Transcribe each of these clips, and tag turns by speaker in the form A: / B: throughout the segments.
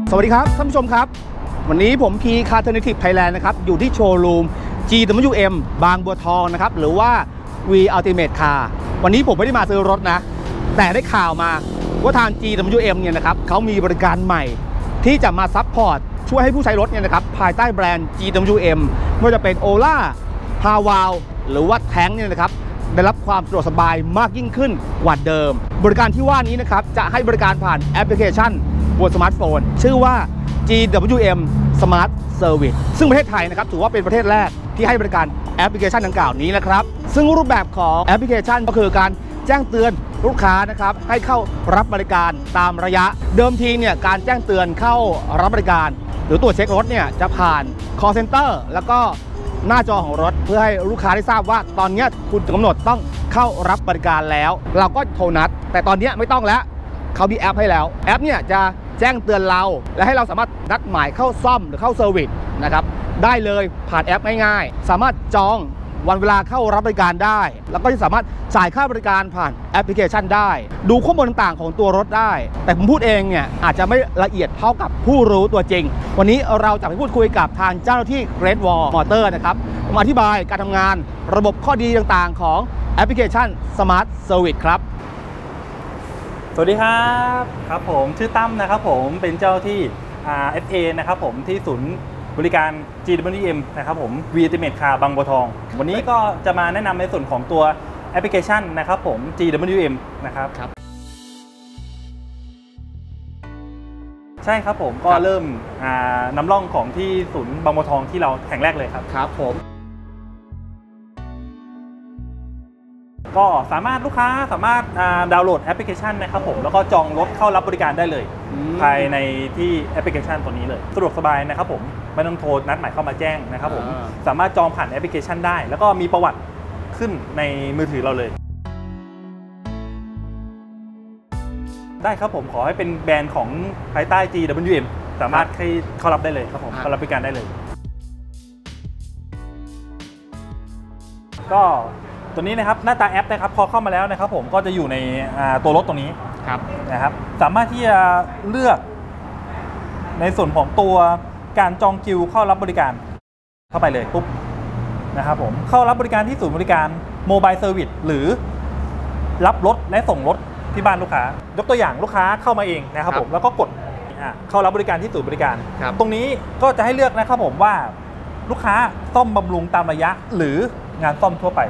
A: สวัสดีครับท่านผู้ชมครับวันนี้ผมพีคาร์เทอร์เนทีฟไทยแลนด์นะครับอยู่ที่โชว์รูม GWM บางบัวทองนะครับหรือว่า V Ultimate Car วันนี้ผมไม่ได้มาซื้อรถนะแต่ได้ข่าวมาว่าทาง GWM เนี่ยนะครับเขามีบริการใหม่ที่จะมาซัพพอร์ตช่วยให้ผู้ใช้รถเนี่ยนะครับภายใต้แบรนด์ GWM ไม่ว่าจะเป็น Ola Haval หรือว่าแท้งเนี่ยนะครับได้รับความสะดวกสบายมากยิ่งขึ้นกว่าเดิมบริการที่ว่านี้นะครับจะให้บริการผ่านแอปพลิเคชันบนสมาร์ทโฟนชื่อว่า GWM Smart Service ซึ่งประเทศไทยนะครับถือว่าเป็นประเทศแรกที่ให้บริการแอปพลิเคชันดังกล่าวนี้นะครับซึ่งรูปแบบของแอปพลิเคชันก็คือการแจ้งเตือนลูกค้านะครับให้เข้ารับบริการตามระยะเดิมทีเนี่ยการแจ้งเตือนเข้ารับบริการหรือตรวจเช็ครถเนี่ยจะผ่าน call center แล้วก็หน้าจอของรถเพื่อให้ลูกค้าได้ทราบว่าตอนนี้คุณกำหนดต้องเข้ารับบริการแล้วเราก็โทรนัดแต่ตอนนี้ไม่ต้องแล้วเขามีแอปให้แล้วแอปเนี่ยจะแจ้งเตือนเราและให้เราสามารถนัดหมายเข้าซ่อมหรือเข้าเซอร์วิสนะครับได้เลยผ่านแอปง่ายๆสามารถจองวันเวลาเข้ารับบริการได้แล้วก็จะสามารถจ่ายค่าบริการผ่านแอปพลิเคชันได้ดูข้อมูลต่างๆของตัวรถได้แต่ผมพูดเองเนี่ยอาจจะไม่ละเอียดเท่ากับผู้รู้ตัวจริงวันนี้เราจะไปพูดคุยกับทางเจ้าหน้าที่ Great Wall Motor นะครับมาอธิบายการทำงานระบบข้อดีต่างๆของแอปพลิเคชัน Smart Service ครับ
B: สวัสดีครับครับผมชื่อตั้มนะครับผมเป็นเจ้าที่ FA นะครับผมที่ศูนย์บริการ GWM นะครับผม V Ultimate Car บางบัวทองวันนี้ก็จะมาแนะนำในส่วนของตัวแอปพลิเคชันนะครับผม GWM นะครับใช่ครับผมก็เริ่มนำร่องของที่ศูนย์บางบัวทองที่เราแห่งแรกเลยครับ
A: ครับผม
B: ก็สามารถลูกค้าสามารถดาวน์โหลดแอปพลิเคชันนะครับผมแล้วก็จองรถเข้ารับบริการได้เลยภายในที่แอปพลิเคชันตัวนี้เลยสะดวกสบายนะครับผมไม่ต้องโทรนัดหมายเข้ามาแจ้งนะครับผมสามารถจองผ่านแอปพลิเคชันได้แล้วก็มีประวัติขึ้นในมือถือเราเลยได้ครับผมขอให้เป็นแบรนด์ของภายใต้ GWM สามารถให้เข้ารับได้เลยครับผมเข้ารับบริการได้เลยก็ตัวนี้นะครับหน้าตาแอปนะครับพอเข้ามาแล้วนะครับผมก็จะอยู่ในตัวรถตรงนี้นะครับสามารถที่จะเลือกในส่วนของตัวการจองคิวเข้ารับบริการเข้าไปเลยปุ๊บนะครับผมเข้ารับบริการที่ศูนย์บริการโมบายเซอร์วิสหรือรับรถและส่งรถที่บ้านลูกค้ายกตัวอย่างลูกค้าเข้ามาเองนะครับผมแล้วก็กดเข้ารับบริการที่ศูนย์บริการตรงนี้ก็จะให้เลือกนะครับผมว่าลูกค้าซ่อมบำรุงตามระยะหรืองานซ่อมทั่วไป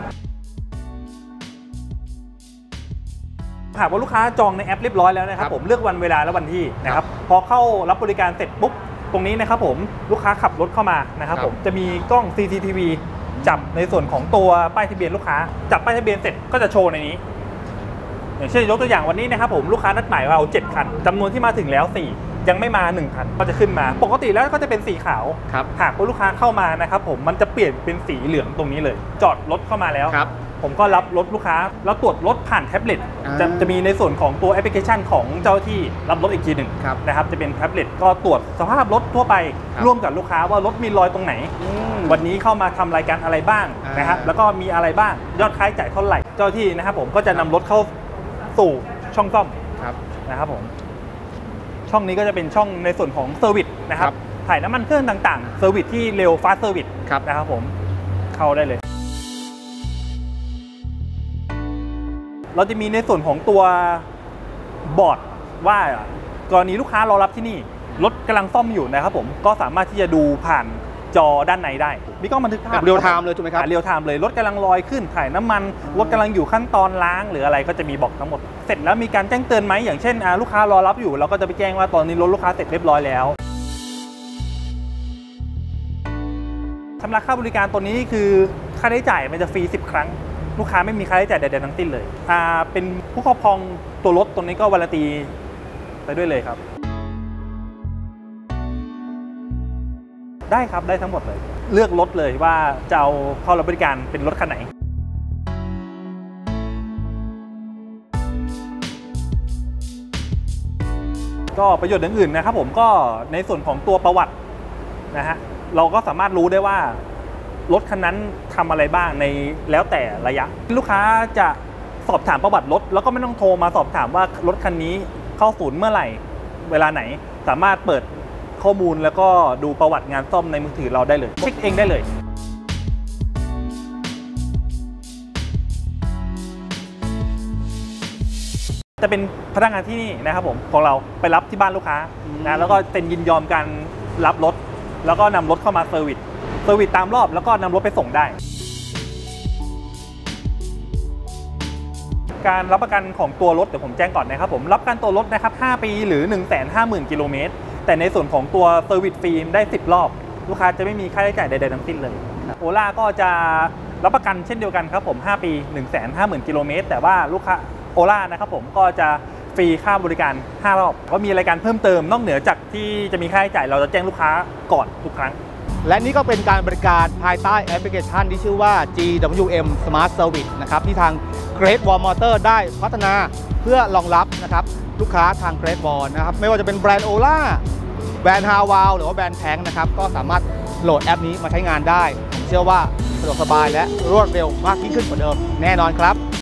B: หากว่าลูกค้าจองในแอปเรียบร้อยแล้วนะครับผมเลือกวันเวลาและวันที่นะครับพอเข้ารับบริการเสร็จปุ๊บตรงนี้นะครับผมลูกค้าขับรถเข้ามานะครับผมจะมีกล้อง CCTV จับในส่วนของตัวป้ายทะเบียนลูกค้าจับป้ายทะเบียนเสร็จก็จะโชว์ในนี้อย่างเช่นยกตัวอย่างวันนี้นะครับผมลูกค้านัดหมายเรา7คันจำนวนที่มาถึงแล้ว4ยังไม่มา1คันก็จะขึ้นมาปกติแล้วก็จะเป็นสีขาวหากว่าลูกค้าเข้ามานะครับผมมันจะเปลี่ยนเป็นสีเหลืองตรงนี้เลยจอดรถเข้ามาแล้วผมก็รับรถลูกค้าแล้วตรวจรถผ่านแท็บเล็ตจะมีในส่วนของตัวแอปพลิเคชันของเจ้าที่รับรถอีกทีหนึ่งนะครับจะเป็นแท็บเล็ตก็ตรวจสภาพรถทั่วไปร่วมกับลูกค้าว่ารถมีรอยตรงไหนวันนี้เข้ามาทำรายการอะไรบ้างนะครับแล้วก็มีอะไรบ้างยอดค่าใช้จ่ายเท่าไหร่เจ้าที่นะครับผมก็จะนำรถเข้าสู่ช่องซ่อมนะครับผมช่องนี้ก็จะเป็นช่องในส่วนของเซอร์วิสนะครับถ่ายน้ำมันเครื่องต่างๆเซอร์วิสที่เร็วฟาสต์เซอร์วิสนะครับผมเข้าได้เลยเราจะมีในส่วนของตัวบอร์ดว่ากรณีลูกค้ารอรับที่นี่รถกำลังซ่อมอยู่นะครับผมก็สามารถที่จะดูผ่านจอด้านในได้มีกล้องบันทึกภาพ
A: เรียลไทม์เลยถูกไหมครับ
B: เรียลไทม์เลยรถกำลังลอยขึ้นถ่ายน้ำมันรถกำลังอยู่ขั้นตอนล้างหรืออะไรก็จะมีบอกทั้งหมดเสร็จแล้วมีการแจ้งเตือนไหมอย่างเช่นลูกค้ารอรับอยู่เราก็จะไปแจ้งว่าตอนนี้รถลูกค้าเสร็จเรียบร้อยแล้วชำระค่าบริการตัวนี้คือค่าใช้จ่ายมันจะฟรี10 ครั้งลูกค้าไม่มีค่าใช้จ่ายใดๆทั้งสิ้นเลยเป็นผู้ครอบครองตัวรถตัวนี้ก็วารันตีไปด้วยเลยครับได้ครับได้ทั้งหมดเลยเลือกรถเลยว่าจะเอาเข้ารับบริการเป็นรถคันไหนก็ประโยชน์อื่นๆนะครับผมก็ในส่วนของตัวประวัตินะฮะเราก็สามารถรู้ได้ว่ารถคันนั้นทำอะไรบ้างในแล้วแต่ระยะลูกค้าจะสอบถามประวัติรถแล้วก็ไม่ต้องโทรมาสอบถามว่ารถคันนี้เข้าศูนย์เมื่อไหร่เวลาไหนสามารถเปิดข้อมูลแล้วก็ดูประวัติงานซ่อมในมือถือเราได้เลยเช็คเองได้เลยจะเป็นพนักงานที่นี่นะครับผมของเราไปรับที่บ้านลูกค้านะแล้วก็เซ็นยินยอมการรับรถแล้วก็นำรถเข้ามาเซอร์วิสตามรอบแล้วก็นำรถไปส่งได้การรับประกันของตัวรถเดี๋ยวผมแจ้งก่อนนะครับผมรับประกันตัวรถนะครับ5 ปีหรือ 150,000 กิโลเมตรแต่ในส่วนของตัวเซอร์วิสฟรีได้10 รอบลูกค้าจะไม่มีค่าใช้จ่ายใดๆทั้งสิ้นเลยโอล่าก็จะรับประกันเช่นเดียวกันครับผม5 ปี 150,000 กิโลเมตรแต่ว่าลูกค้าโอล่านะครับผมก็จะฟรีค่าบริการ5 รอบก็มีรายการเพิ่มเติมนอกเหนือจากที่จะมีค่าใช้จ่ายเราจะแจ้งลูกค้าก่อนทุกครั้ง
A: และนี่ก็เป็นการบริการภายใต้แอปพลิเคชันที่ชื่อว่า GWM Smart Service นะครับที่ทาง Great Wall Motor ได้พัฒนาเพื่อรองรับนะครับลูกค้าทาง Great Wall นะครับไม่ว่าจะเป็นแบรนด์ Ola แบรนด์ Hawal หรือว่าแบรนด์ Tank นะครับก็สามารถโหลดแอปนี้มาใช้งานได้ผมเชื่อว่าสะดวกสบายและรวดเร็วมากยิ่งขึ้นกว่าเดิมแน่นอนครับ